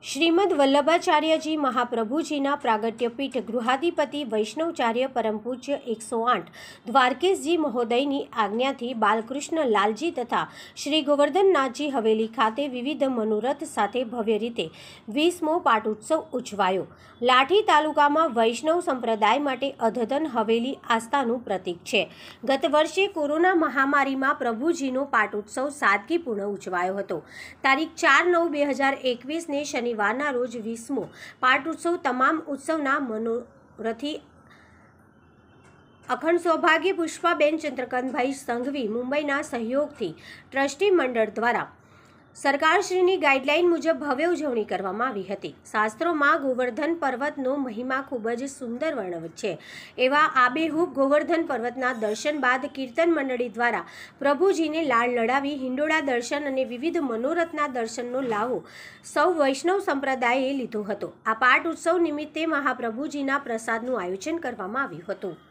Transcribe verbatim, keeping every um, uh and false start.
શ્રીમદ વલ્લભાચાર્યજી મહાપ્રભુજીના પ્રાગટ્યપીઠ ગૃહાધિપતિ વૈષ્ણવચાર્ય પરમ પૂજ્ય એકસો આઠ દ્વારકેશજી મહોદયની આજ્ઞાથી બાલકૃષ્ણ લાલજી તથા શ્રી ગોવર્ધનનાથજી હવેલી ખાતે વિવિધ મનોરથ સાથે ભવ્ય રીતે વીસમો પાટોત્સવ ઉજવાયો। લાઠી તાલુકામાં વૈષ્ણવ સંપ્રદાય માટે અધધન હવેલી આસ્થાનું પ્રતીક છે। ગત વર્ષે કોરોના મહામારીમાં પ્રભુજીનો પાટોત્સવ સાદગીપૂર્ણ ઉજવાયો હતો। તારીખ ચાર નવ બે હજાર એકવીસને શનિવારના રોજ વીસમો પાટોત્સવ તમામ ઉત્સવના મનોરથી અખંડ સૌભાગ્ય પુષ્પાબેન ચંદ્રકાંતભાઈ સંઘવી મુંબઈના સહયોગથી ટ્રસ્ટી મંડળ દ્વારા સરકારશ્રીની ગાઈડલાઈન મુજબ ભવ્ય ઉજવણી કરવામાં આવી હતી। શાસ્ત્રોમાં ગોવર્ધન પર્વતનો મહિમા ખૂબ જ સુંદર વર્ણવત છે। એવા આબેહૂબ ગોવર્ધન પર્વતના દર્શન બાદ કીર્તન મંડળી દ્વારા પ્રભુજીને લાડ લડાવી હિંડોળા દર્શન અને વિવિધ મનોરથના દર્શનનો લાવો સૌ વૈષ્ણવ સંપ્રદાયે લીધો હતો। આ પાટ ઉત્સવ નિમિત્તે મહાપ્રભુજીના પ્રસાદનું આયોજન કરવામાં આવ્યું હતું।